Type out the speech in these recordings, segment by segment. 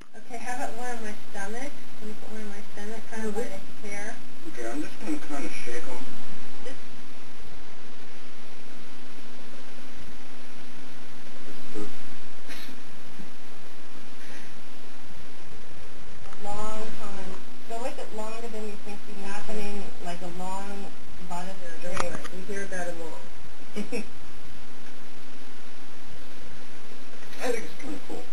Okay, how about one on my stomach? Can you put one on my stomach, kind of by the hair? Okay, I'm just going to kind of shake them. Long time. Go with it longer than you think you need. Happening like a long bodice string. We hear about them all. I think it's kind of cool.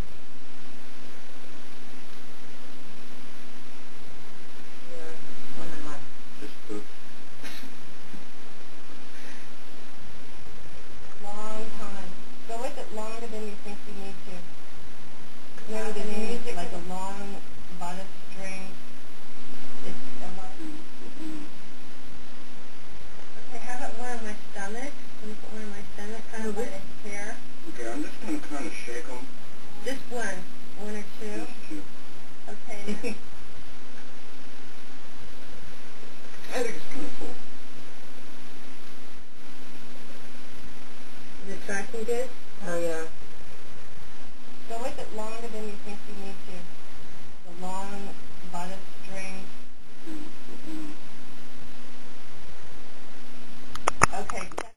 One on my. Just poop. Long time. Go with it longer than you think you need to. Remember the music, like a long bodice string. It's a lot. Okay, how about one on my stomach? Can you put one on my stomach, kind of by the hair? Okay, I'm just going to kind of shake them. Just one. One or two? Just two. Okay. Now. I think it's kind of cool. Is it tracking good? Oh, yeah. Go with it longer than you think you need to. The long bodice string. Okay.